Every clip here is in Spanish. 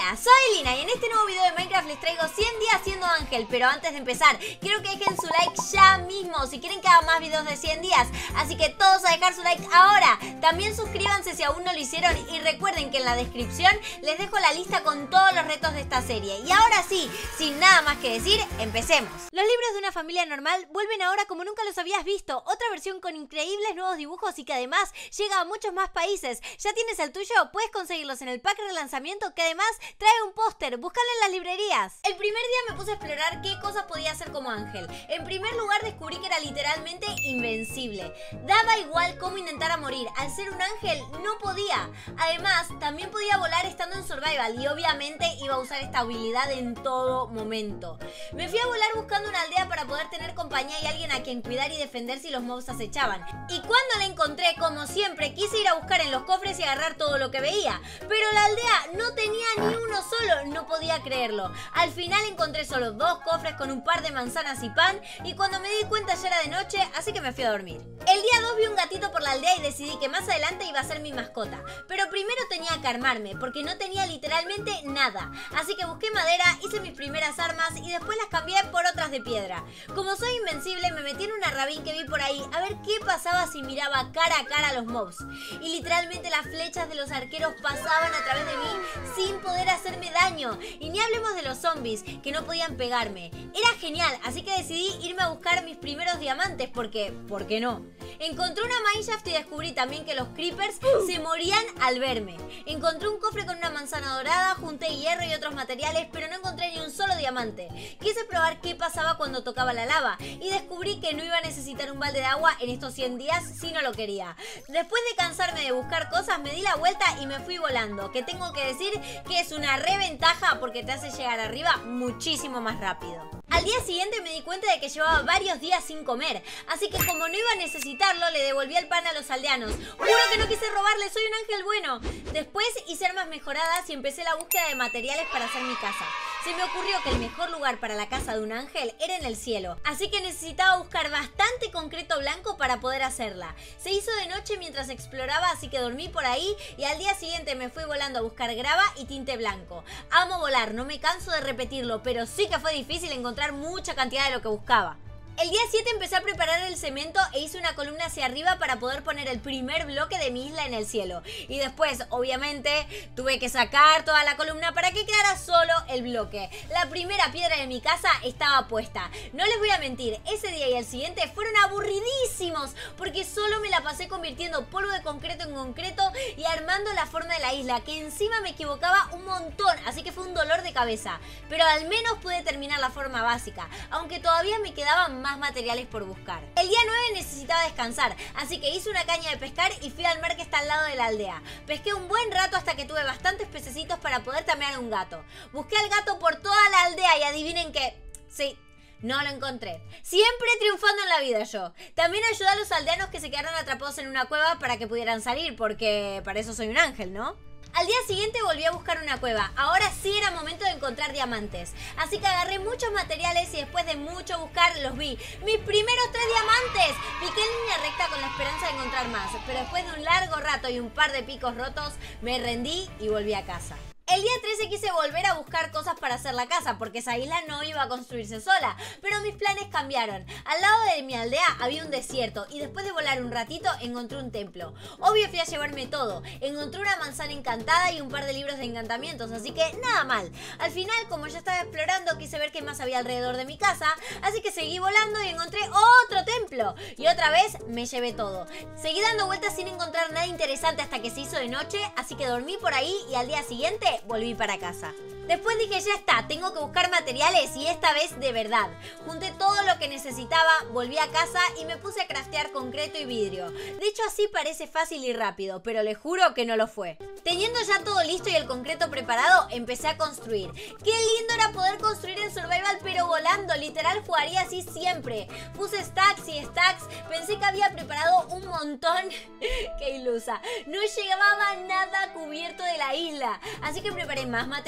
Hola, soy Lina y en este nuevo video de Minecraft les traigo 100 días siendo ángel. Pero antes de empezar, quiero que dejen su like ya mismo si quieren que haga más videos de 100 días. Así que todos a dejar su like ahora. También suscríbanse si aún no lo hicieron y recuerden que en la descripción les dejo la lista con todos los retos de esta serie. Y ahora sí, sin nada más que decir, empecemos. Los libros de una familia normal vuelven ahora como nunca los habías visto. Otra versión con increíbles nuevos dibujos y que además llega a muchos más países. ¿Ya tienes el tuyo? Puedes conseguirlos en el pack de lanzamiento que además trae un póster. Búscalo en las librerías. El primer día me puse a explorar qué cosas podía hacer como ángel. En primer lugar descubrí que era literalmente invencible. Daba igual cómo intentara morir. Al ser un ángel no podía. Además también podía volar estando en survival y obviamente iba a usar esta habilidad en todo momento. Me fui a volar buscando una aldea para poder tener compañía y alguien a quien cuidar y defender si los mobs acechaban. Y cuando la encontré, como siempre, quise ir a buscar en los cofres y agarrar todo lo que veía. Pero la aldea no tenía ni uno solo, no podía creerlo. Al final encontré solo 2 cofres con un par de manzanas y pan y cuando me di cuenta ya era de noche, así que me fui a dormir. El día 2 vi un gatito por la aldea y decidí que más adelante iba a ser mi mascota. Pero primero tenía que armarme porque no tenía literalmente nada. Así que busqué madera, hice mis primeras armas y después las cambié por otras de piedra. Como soy invencible me metí en una rabín que vi por ahí a ver qué pasaba si miraba cara a cara a los mobs. Y literalmente las flechas de los arqueros pasaban a través de mí sin poder hacerme daño. Y ni hablemos de los zombies que no podían pegarme. Era genial, así que decidí irme a buscar mis primeros diamantes porque, ¿por qué no? Encontré una mineshaft y descubrí también que los creepers se morían al verme. Encontré un cofre con una manzana dorada, junté hierro y otros materiales, pero no encontré ni un solo diamante. Quise probar qué pasaba cuando tocaba la lava y descubrí que no iba a necesitar un balde de agua en estos 100 días si no lo quería. Después de cansarme de buscar cosas, me di la vuelta y me fui volando, que tengo que decir que es una reventaja porque te hace llegar arriba muchísimo más rápido. Al día siguiente me di cuenta de que llevaba varios días sin comer, así que como no iba a necesitarlo, le devolví el pan a los aldeanos. Juro que no quise robarle, soy un ángel bueno. Después hice armas mejoradas y empecé la búsqueda de materiales para hacer mi casa. Se me ocurrió que el mejor lugar para la casa de un ángel era en el cielo, así que necesitaba buscar bastante concreto blanco para poder hacerla. Se hizo de noche mientras exploraba, así que dormí por ahí y al día siguiente me fui volando a buscar grava y tinte blanco. Amo volar, no me canso de repetirlo, pero sí que fue difícil encontrar mucha cantidad de lo que buscaba. El día 7 empecé a preparar el cemento e hice una columna hacia arriba para poder poner el primer bloque de mi isla en el cielo. Y después, obviamente, tuve que sacar toda la columna para que quedara solo el bloque. La primera piedra de mi casa estaba puesta. No les voy a mentir, ese día y el siguiente fueron aburridísimos porque solo me la pasé convirtiendo polvo de concreto en concreto y armando la forma de la isla, que encima me equivocaba un montón, así que fue un dolor de cabeza. Pero al menos pude terminar la forma básica, aunque todavía me quedaban más materiales por buscar. El día 9 necesitaba descansar, así que hice una caña de pescar y fui al mar que está al lado de la aldea. Pesqué un buen rato hasta que tuve bastantes pececitos para poder tamear un gato. Busqué al gato por toda la aldea y adivinen qué. Sí, no lo encontré. Siempre triunfando en la vida yo. También ayudé a los aldeanos que se quedaron atrapados en una cueva para que pudieran salir, porque para eso soy un ángel, ¿no? Al día siguiente volví a buscar una cueva. Ahora sí era momento de encontrar diamantes. Así que agarré muchos materiales y después de mucho buscar los vi. ¡Mis primeros 3 diamantes! Piqué en línea recta con la esperanza de encontrar más. Pero después de un largo rato y un par de picos rotos, me rendí y volví a casa. El día 13 quise volver a buscar cosas para hacer la casa, porque esa isla no iba a construirse sola, pero mis planes cambiaron. Al lado de mi aldea había un desierto y después de volar un ratito encontré un templo. Obvio fui a llevarme todo, encontré una manzana encantada y un par de libros de encantamientos, así que nada mal. Al final, como ya estaba explorando, quise ver qué más había alrededor de mi casa, así que seguí volando y encontré otro templo. Y otra vez me llevé todo. Seguí dando vueltas sin encontrar nada interesante hasta que se hizo de noche, así que dormí por ahí y al día siguiente volví para casa. Después dije, ya está, tengo que buscar materiales y esta vez de verdad. Junté todo lo que necesitaba, volví a casa y me puse a craftear concreto y vidrio. De hecho así parece fácil y rápido, pero les juro que no lo fue. Teniendo ya todo listo y el concreto preparado, empecé a construir. Qué lindo era poder construir en survival pero volando, literal jugaría así siempre. Puse stacks y stacks, pensé que había preparado un montón. Qué ilusa, no llevaba nada cubierto de la isla. Así que preparé más material y después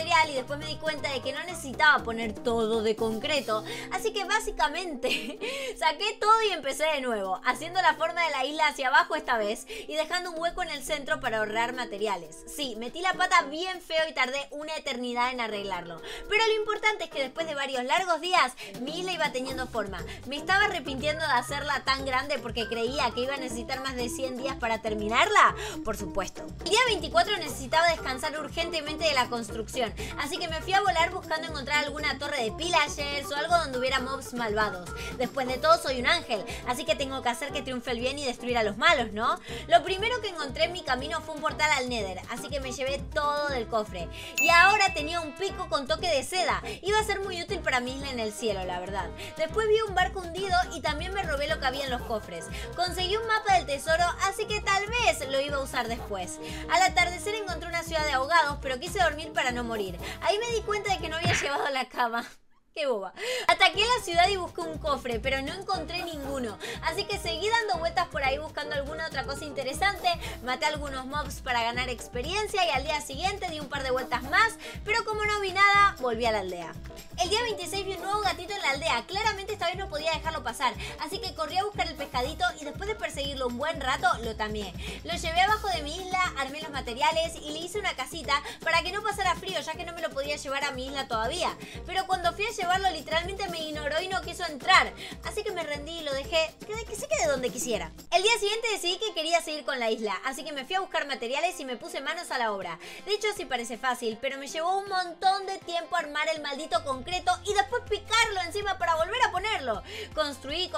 después me di cuenta de que no necesitaba poner todo de concreto, así que básicamente saqué todo y empecé de nuevo, haciendo la forma de la isla hacia abajo esta vez y dejando un hueco en el centro para ahorrar materiales. Sí, metí la pata bien feo y tardé una eternidad en arreglarlo, pero lo importante es que después de varios largos días mi isla iba teniendo forma. Me estaba arrepintiendo de hacerla tan grande porque creía que iba a necesitar más de 100 días para terminarla, por supuesto. El día 24 necesitaba descansar urgentemente de la construcción, así que me fui a volar buscando encontrar alguna torre de pillagers o algo donde hubiera mobs malvados. Después de todo soy un ángel, así que tengo que hacer que triunfe el bien y destruir a los malos, ¿no? Lo primero que encontré en mi camino fue un portal al Nether, así que me llevé todo del cofre. Y ahora tenía un pico con toque de seda, iba a ser muy útil para mi isla en el cielo, la verdad. Después vi un barco hundido y también me robé lo que había en los cofres. Conseguí un mapa del tesoro, así que tal vez lo iba a usar después. Al atardecer encontré una ciudad de ahogados, pero quise dormir para no morir. Ahí me di cuenta de que no había llevado la cama. ¡Qué boba! Ataqué la ciudad y busqué un cofre, pero no encontré ninguno. Así que seguí dando vueltas por ahí buscando alguna otra cosa interesante. Maté algunos mobs para ganar experiencia y al día siguiente di un par de vueltas más. Pero como no vi nada, volví a la aldea. El día 26 vi un nuevo gatito en la aldea. Claramente esta vez no podía dejarlo pasar. Así que corrí a buscar el pescadito y después de perseguirlo un buen rato, lo tameé. Lo llevé abajo de mi isla, armé los materiales y le hice una casita para que no pasara frío, ya que no me lo podía llevar a mi isla todavía. Pero cuando fui a llevarlo literalmente me ignoró y no quiso entrar, así que me rendí y lo dejé que se quede donde quisiera. El día siguiente decidí que quería seguir con la isla, así que me fui a buscar materiales y me puse manos a la obra. De hecho sí parece fácil, pero me llevó un montón de tiempo armar el maldito concreto y después picarlo encima para volver a ponerlo. Construí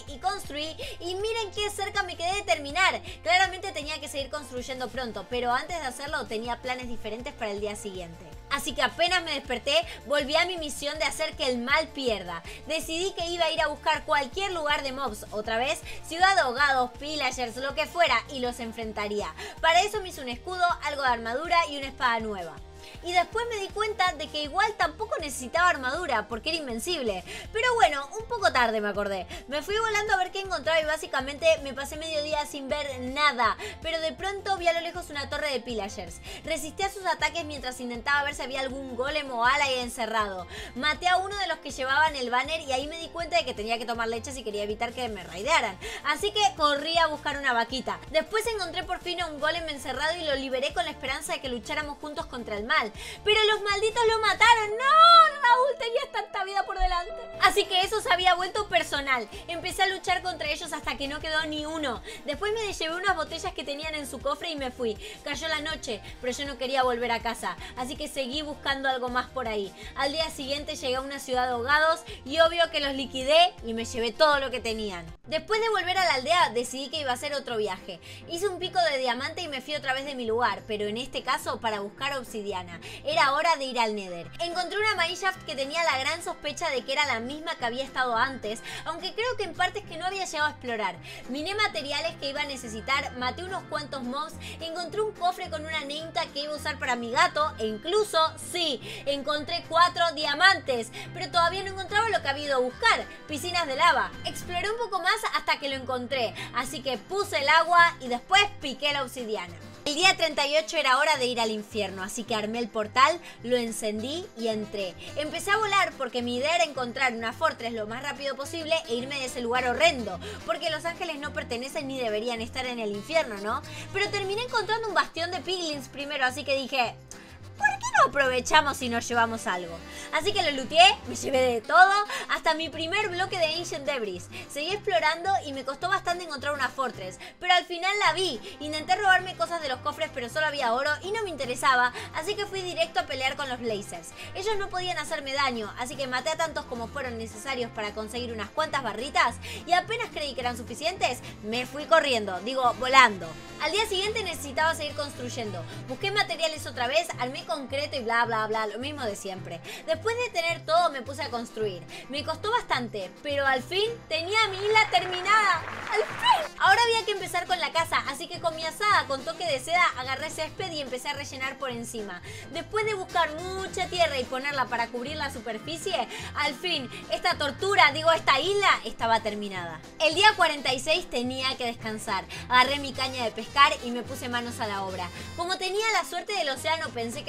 y miren qué cerca me quedé de terminar. Claramente tenía que seguir construyendo pronto, pero antes de hacerlo tenía planes diferentes para el día siguiente. Así que apenas me desperté, volví a mi misión de hacer que el mal pierda. Decidí que iba a ir a buscar cualquier lugar de mobs, otra vez, ciudad de ahogados, pillagers, lo que fuera, y los enfrentaría. Para eso me hice un escudo, algo de armadura y una espada nueva. Y después me di cuenta de que igual tampoco necesitaba armadura porque era invencible. Pero bueno, un poco tarde me acordé. Me fui volando a ver qué encontraba y básicamente me pasé mediodía sin ver nada. Pero de pronto vi a lo lejos una torre de pillagers. Resistí a sus ataques mientras intentaba ver si había algún golem o ala ahí encerrado. Maté a uno de los que llevaban el banner y ahí me di cuenta de que tenía que tomar leche si quería evitar que me raidearan. Así que corrí a buscar una vaquita. Después encontré por fin a un golem encerrado y lo liberé con la esperanza de que lucháramos juntos contra el mal. Pero los malditos lo mataron. ¡No! Raúl, tenías tanta vida por delante. Así que eso se había vuelto personal. Empecé a luchar contra ellos hasta que no quedó ni uno. Después me llevé unas botellas que tenían en su cofre y me fui. Cayó la noche, pero yo no quería volver a casa. Así que seguí buscando algo más por ahí. Al día siguiente llegué a una ciudad de ahogados y obvio que los liquidé y me llevé todo lo que tenían. Después de volver a la aldea decidí que iba a hacer otro viaje. Hice un pico de diamante y me fui otra vez de mi lugar, pero en este caso para buscar obsidiana. Era hora de ir al Nether. Encontré una mineshaft que tenía la gran sospecha de que era la misma que había estado antes, aunque creo que en partes que no había llegado a explorar. Miné materiales que iba a necesitar, maté unos cuantos mobs, encontré un cofre con una name tag que iba a usar para mi gato e incluso, sí, encontré 4 diamantes, pero todavía no encontraba lo que había ido a buscar, piscinas de lava. Exploré un poco más hasta que lo encontré, así que puse el agua y después piqué la obsidiana. El día 38 era hora de ir al infierno, así que armé el portal, lo encendí y entré. Empecé a volar porque mi idea era encontrar una fortress lo más rápido posible e irme de ese lugar horrendo, porque los ángeles no pertenecen ni deberían estar en el infierno, ¿no? Pero terminé encontrando un bastión de piglins primero, así que dije, ¿por qué no aprovechamos y nos llevamos algo? Así que lo looteé, me llevé de todo, hasta mi primer bloque de Ancient Debris. Seguí explorando y me costó bastante encontrar una fortress, pero al final la vi. Intenté robarme cosas de los cofres, pero solo había oro y no me interesaba, así que fui directo a pelear con los blazers. Ellos no podían hacerme daño, así que maté a tantos como fueron necesarios para conseguir unas cuantas barritas y apenas creí que eran suficientes, me fui corriendo, digo, volando. Al día siguiente necesitaba seguir construyendo. Busqué materiales otra vez, armé concreto y bla bla bla, lo mismo de siempre. Después de tener todo me puse a construir. Me costó bastante, pero al fin tenía mi isla terminada. ¡Al fin! Ahora había que empezar con la casa, así que con mi azada con toque de seda agarré césped y empecé a rellenar por encima. Después de buscar mucha tierra y ponerla para cubrir la superficie, al fin esta tortura, esta isla estaba terminada. El día 46 tenía que descansar. Agarré mi caña de pescar y me puse manos a la obra. Como tenía la suerte del océano, pensé que seguro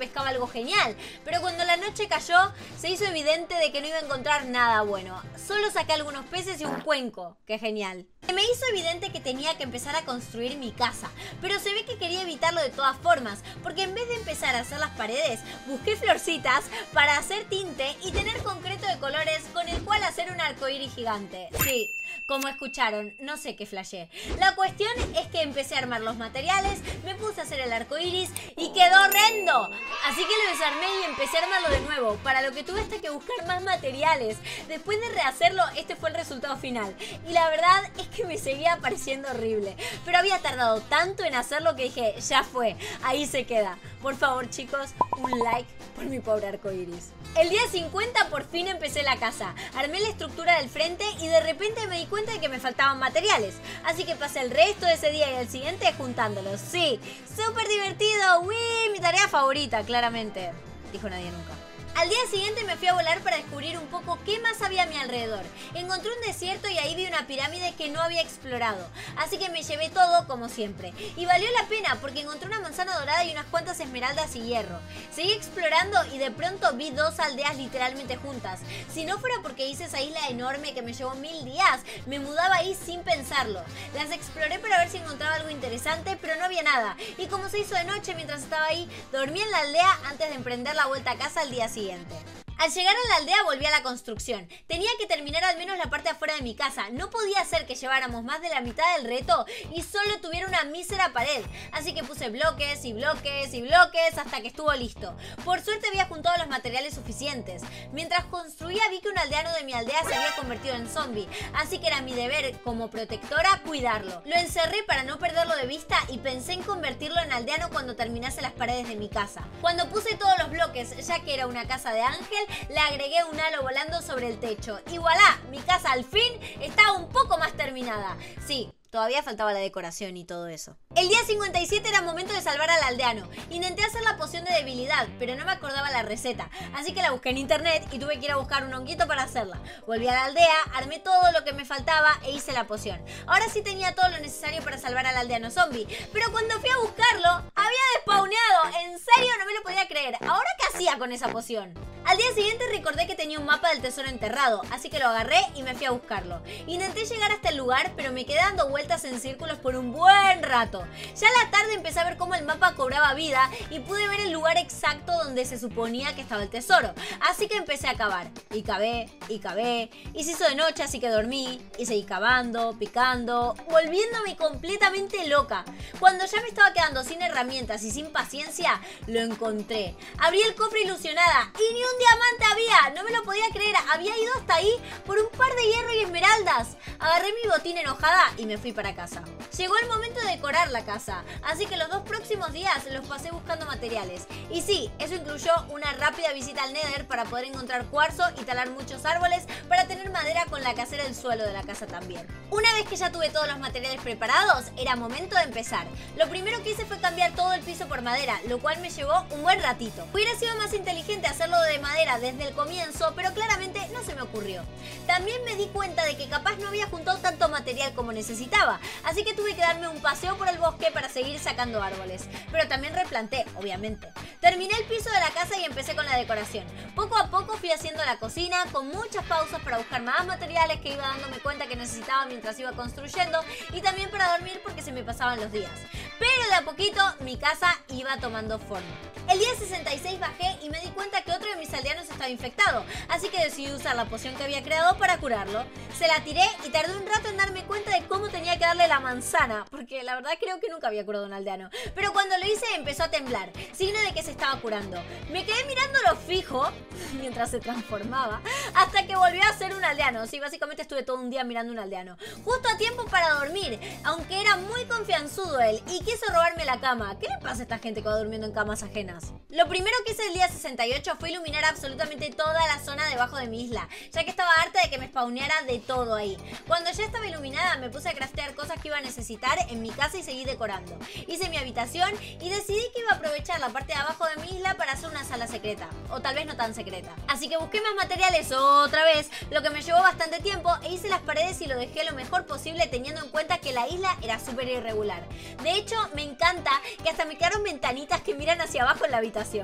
pescaba algo genial, pero cuando la noche cayó se hizo evidente de que no iba a encontrar nada bueno. Solo saqué algunos peces y un cuenco. ¡Qué genial! Se me hizo evidente que tenía que empezar a construir mi casa, pero se ve que quería evitarlo de todas formas, porque en vez de empezar a hacer las paredes, busqué florcitas para hacer tinte y tener concreto de colores con el cual hacer un arcoíris gigante. Sí, como escucharon, no sé qué flashé. La cuestión es que empecé a armar los materiales, me puse a hacer el arcoíris y quedó horrendo. Así que lo desarmé y empecé a armarlo de nuevo, para lo que tuve hasta que buscar más materiales. Después de rehacerlo, este fue el resultado final. Y la verdad es que me seguía pareciendo horrible. Pero había tardado tanto en hacerlo que dije, ya fue, ahí se queda. Por favor, chicos, un like por mi pobre arcoíris. El día 50 por fin empecé la casa. Armé la estructura del frente y de repente me di cuenta de que me faltaban materiales. Así que pasé el resto de ese día y el siguiente juntándolos. Sí, súper divertido. ¡Uy! Mi tarea favorita, claramente. Dijo nadie nunca. Al día siguiente me fui a volar para descubrir un poco qué más había a mi alrededor. Encontré un desierto y ahí vi una pirámide que no había explorado. Así que me llevé todo como siempre. Y valió la pena porque encontré una manzana dorada y unas cuantas esmeraldas y hierro. Seguí explorando y de pronto vi 2 aldeas literalmente juntas. Si no fuera porque hice esa isla enorme que me llevó 1000 días, me mudaba ahí sin pensarlo. Las exploré para ver si encontraba algo interesante, pero no había nada. Y como se hizo de noche mientras estaba ahí, dormí en la aldea antes de emprender la vuelta a casa al día siguiente. Al llegar a la aldea volví a la construcción. Tenía que terminar al menos la parte afuera de mi casa. No podía ser que lleváramos más de la mitad del reto y solo tuviera una mísera pared. Así que puse bloques y bloques y bloques hasta que estuvo listo. Por suerte había juntado los materiales suficientes. Mientras construía vi que un aldeano de mi aldea se había convertido en zombie. Así que era mi deber como protectora cuidarlo. Lo encerré para no perderlo de vista y pensé en convertirlo en aldeano cuando terminase las paredes de mi casa. Cuando puse todos los bloques, ya que era una casa de ángel, le agregué un halo volando sobre el techo. Y voilà, mi casa al fin estaba un poco más terminada. Sí, todavía faltaba la decoración y todo eso. El día 57 era momento de salvar al aldeano. Intenté hacer la poción de debilidad, pero no me acordaba la receta. Así que la busqué en internet y tuve que ir a buscar un honguito para hacerla. Volví a la aldea, armé todo lo que me faltaba e hice la poción. Ahora sí tenía todo lo necesario para salvar al aldeano zombie. Pero cuando fui a buscarlo, había despawneado. En serio, no me lo podía creer. ¿Ahora qué hacía con esa poción? Al día siguiente recordé que tenía un mapa del tesoro enterrado, así que lo agarré y me fui a buscarlo. Intenté llegar hasta el lugar, pero me quedé dando vueltas en círculos por un buen rato. Ya a la tarde empecé a ver cómo el mapa cobraba vida y pude ver el lugar exacto donde se suponía que estaba el tesoro. Así que empecé a cavar. Y cavé, y cavé, y se hizo de noche, así que dormí, y seguí cavando, picando, volviéndome completamente loca. Cuando ya me estaba quedando sin herramientas y sin paciencia, lo encontré. Abrí el cofre ilusionada y ni un diamante había. No me lo podía creer. Había ido hasta ahí por un par de hierro y esmeraldas. Agarré mi botín enojada y me fui para casa. Llegó el momento de decorar la casa, así que los 2 próximos días los pasé buscando materiales. Y sí, eso incluyó una rápida visita al Nether para poder encontrar cuarzo y talar muchos árboles para tener madera con la que hacer el suelo de la casa también. Una vez que ya tuve todos los materiales preparados, era momento de empezar. Lo primero que hice fue cambiar todo el piso por madera, lo cual me llevó un buen ratito. Hubiera sido más inteligente hacerlo de madera desde el comienzo, pero claramente no se me ocurrió. También me di cuenta de que capaz no había juntado tanto material como necesitaba, así que tuve que darme un paseo por el bosque para seguir sacando árboles. Pero también replanté, obviamente. Terminé el piso de la casa y empecé con la decoración. Poco a poco fui haciendo la cocina, con muchas pausas para buscar más materiales que iba dándome cuenta que necesitaba mientras iba construyendo, y también para dormir porque se me pasaban los días. Pero de a poquito mi casa iba tomando forma. El día 66 bajé y me di cuenta que otro de mis aldeanos estaba infectado, así que decidí usar la poción que había creado para curarlo. Se la tiré y tardé un rato en darme cuenta de cómo tenía que darle la manzana, porque la verdad creo que nunca había curado a un aldeano. Pero cuando lo hice empezó a temblar, signo de que se estaba curando. Me quedé mirándolo fijo mientras se transformaba, hasta que volvió a ser un aldeano. Sí, básicamente estuve todo un día mirando un aldeano. Justo a tiempo para dormir, aunque era muy confianzudo él y quiso robarme la cama. ¿Qué le pasa a esta gente que va durmiendo en camas ajenas? Lo primero que hice el día 68 fue iluminar absolutamente toda la zona debajo de mi isla, ya que estaba harta de que me spawneara de todo ahí. Cuando ya estaba iluminada me puse a craftear cosas que iba a necesitar en mi casa y seguí decorando. Hice mi habitación y decidí que iba a aprovechar la parte de abajo de mi isla para hacer una sala secreta, o tal vez no tan secreta. Así que busqué más materiales otra vez, lo que me llevó bastante tiempo, e hice las paredes y lo dejé lo mejor posible teniendo en cuenta que la isla era súper irregular. De hecho, me encanta que hasta me quedaron ventanitas que miran hacia abajo en la habitación.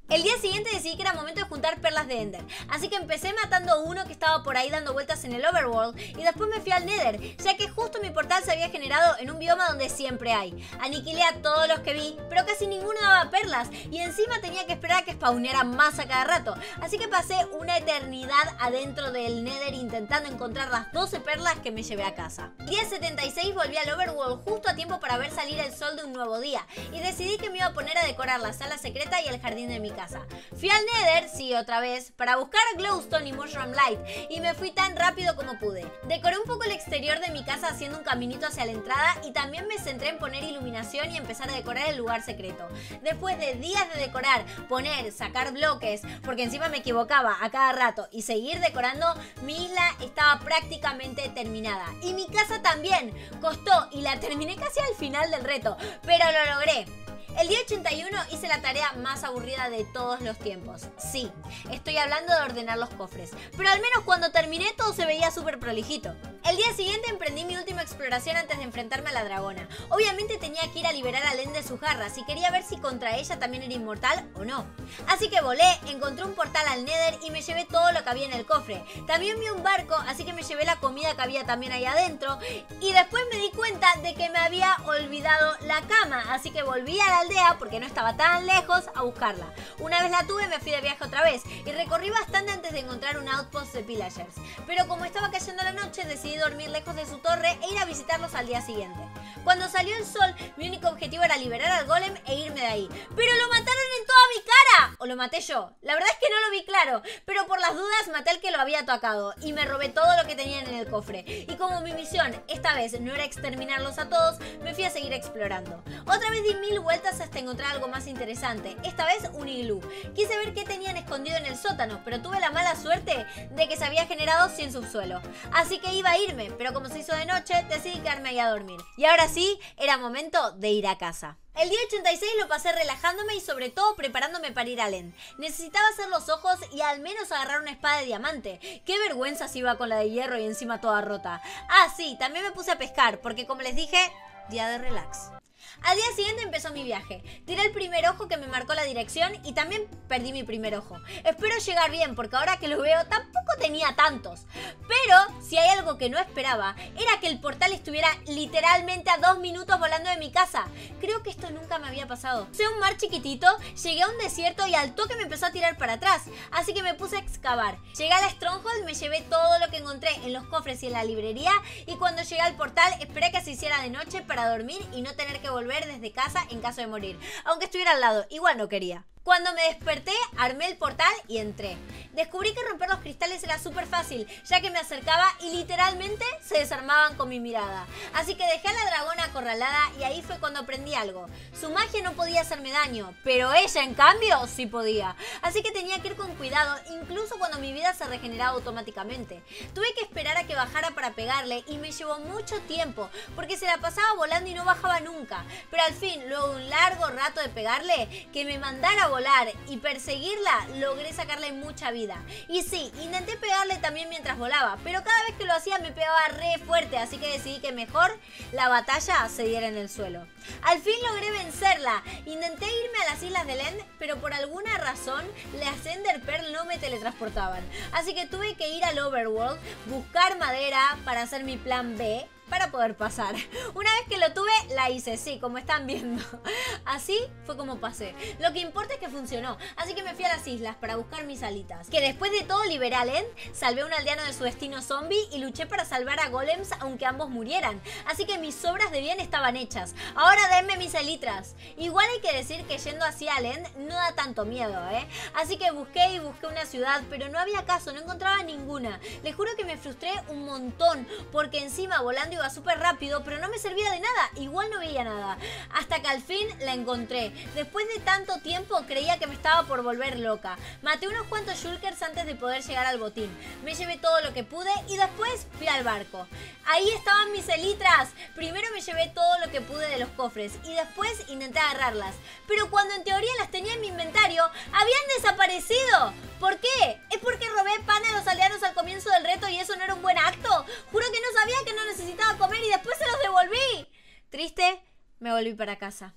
El día siguiente decidí que era momento de juntar perlas de Ender, así que empecé matando uno que estaba por ahí dando vueltas en el Overworld y después me fui al Nether, ya que justo mi portal se había generado en un bioma donde siempre hay. Aniquilé a todos los que vi, pero casi ninguno daba perlas y encima tenía que esperar a que spawnearan más a cada rato, así que pasé una eternidad adentro del Nether intentando encontrar las 12 perlas que me llevé a casa. Día 76 volví al Overworld justo a tiempo para ver salir el sol de un nuevo día y decidí que me iba a poner a decorar la sala secreta y el jardín de mi casa. Fui al Nether, sí, otra vez, para buscar Glowstone y Mushroom Light y me fui tan rápido como pude. Decoré un poco el exterior de mi casa haciendo un caminito hacia la entrada y también me centré en poner iluminación y empezar a decorar el lugar secreto. Después de días de decorar, poner, sacar bloques, porque encima me equivocaba a cada rato y seguir decorando, mi isla estaba prácticamente terminada. Y mi casa también, costó y la terminé casi al final del reto, pero lo logré. El día 81 hice la tarea más aburrida de todos los tiempos. Sí, estoy hablando de ordenar los cofres, pero al menos cuando terminé todo se veía súper prolijito. El día siguiente emprendí mi última exploración antes de enfrentarme a la dragona. Obviamente tenía que ir a liberar a Len de sus garras y quería ver si contra ella también era inmortal o no. Así que volé, encontré un portal al Nether y me llevé todo lo que había en el cofre. También vi un barco, así que me llevé la comida que había también ahí adentro. Y después me di cuenta de que me había olvidado la cama, así que volví a la aldea porque no estaba tan lejos a buscarla. Una vez la tuve me fui de viaje otra vez y recorrí bastante antes de encontrar un outpost de pillagers. Pero como estaba cayendo la noche decidí dormir lejos de su torre e ir a visitarlos al día siguiente. Cuando salió el sol mi único objetivo era liberar al golem e irme de ahí. ¡Pero lo mataron en toda mi cara! ¿O lo maté yo? La verdad es que no lo vi claro, pero por las dudas maté al que lo había atacado y me robé todo lo que tenían en el cofre. Y como mi misión esta vez no era exterminarlos a todos, me fui a seguir explorando. Otra vez di 1000 vueltas hasta encontrar algo más interesante, esta vez un iglú. Quise ver qué tenían escondido en el sótano, pero tuve la mala suerte de que se había generado sin subsuelo. Así que iba a irme, pero como se hizo de noche, decidí quedarme ahí a dormir. Y ahora sí, era momento de ir a casa. El día 86 lo pasé relajándome y sobre todo preparándome para ir a Len. Necesitaba hacer los ojos y al menos agarrar una espada de diamante. Qué vergüenza si iba con la de hierro y encima toda rota. Ah, sí, también me puse a pescar, porque como les dije, día de relax. Al día siguiente empezó mi viaje. Tiré el primer ojo que me marcó la dirección y también perdí mi primer ojo. Espero llegar bien porque ahora que lo veo tampoco tenía tantos. Pero si hay algo que no esperaba era que el portal estuviera literalmente a 2 minutos volando de mi casa. Creo que esto nunca me había pasado. Puse un mar chiquitito, llegué a un desierto y al toque me empezó a tirar para atrás. Así que me puse a excavar. Llegué a la Stronghold, me llevé todo lo que encontré en los cofres y en la librería. Y cuando llegué al portal esperé que se hiciera de noche para dormir y no tener que volver desde casa en caso de morir. Aunque estuviera al lado, igual no quería. Cuando me desperté, armé el portal y entré. Descubrí que romper los cristales era súper fácil, ya que me acercaba y literalmente se desarmaban con mi mirada. Así que dejé a la dragona acorralada y ahí fue cuando aprendí algo. Su magia no podía hacerme daño, pero ella en cambio sí podía. Así que tenía que ir con cuidado, incluso cuando mi vida se regeneraba automáticamente. Tuve que esperar a que bajara para pegarle y me llevó mucho tiempo, porque se la pasaba volando y no bajaba nunca. Pero al fin, luego de un largo rato de pegarle, que me mandara a volar y perseguirla, logré sacarle mucha vida. Y sí, intenté pegarle también mientras volaba, pero cada vez que lo hacía me pegaba re fuerte, así que decidí que mejor la batalla se diera en el suelo. Al fin logré vencerla. Intenté irme a las islas de Len, pero por alguna razón las Ender Pearl no me teletransportaban. Así que tuve que ir al Overworld, buscar madera para hacer mi plan B, para poder pasar. Una vez que lo tuve, la hice, sí, como están viendo. Así fue como pasé. Lo que importa es que funcionó, así que me fui a las islas para buscar mis alitas. Que después de todo liberé a Len, salvé a un aldeano de su destino zombie y luché para salvar a golems aunque ambos murieran. Así que mis obras de bien estaban hechas. Ahora denme mis elitras. Igual hay que decir que yendo así a Len no da tanto miedo, Así que busqué y busqué una ciudad, pero no había caso, no encontraba ninguna. Les juro que me frustré un montón, porque encima volando iba súper rápido, pero no me servía de nada, igual no veía nada. Hasta que al fin la encontré. Después de tanto tiempo creía que me estaba por volver loca. Maté unos cuantos shulkers antes de poder llegar al botín. Me llevé todo lo que pude y después fui al barco. Ahí estaban mis elitras. Primero me llevé todo lo que pude de los cofres y después intenté agarrarlas. Pero cuando en teoría las tenía en mi inventario, habían desaparecido. ¿Por qué? ¿Es porque robé pan a los aldeanos al comienzo del reto y eso no era un buen acto? Juro que no sabía que no necesitaba comer y después se los devolví. Triste, me volví para casa.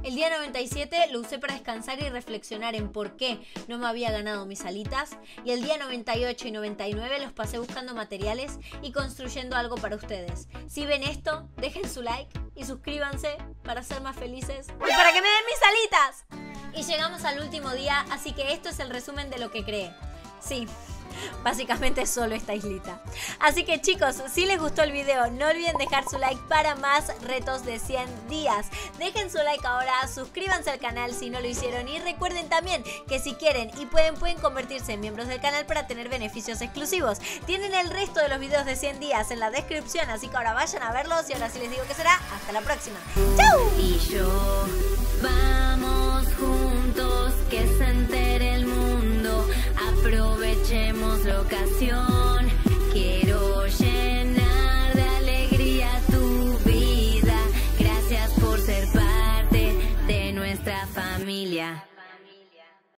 El día 97 lo usé para descansar y reflexionar en por qué no me había ganado mis alitas. Y el día 98 y 99 los pasé buscando materiales y construyendo algo para ustedes. Si ven esto, dejen su like y suscríbanse para ser más felices y para que me den mis alitas. Y llegamos al último día, así que esto es el resumen de lo que creé. Sí, básicamente solo esta islita. Así que chicos, si les gustó el video, no olviden dejar su like para más retos de 100 días. Dejen su like ahora, suscríbanse al canal si no lo hicieron y recuerden también que si quieren y pueden convertirse en miembros del canal para tener beneficios exclusivos. Tienen el resto de los videos de 100 días en la descripción, así que ahora vayan a verlos y ahora sí les digo que será hasta la próxima. ¡Chau! Y yo, vamos juntos, que se entere el mundo, aprovechemos la ocasión.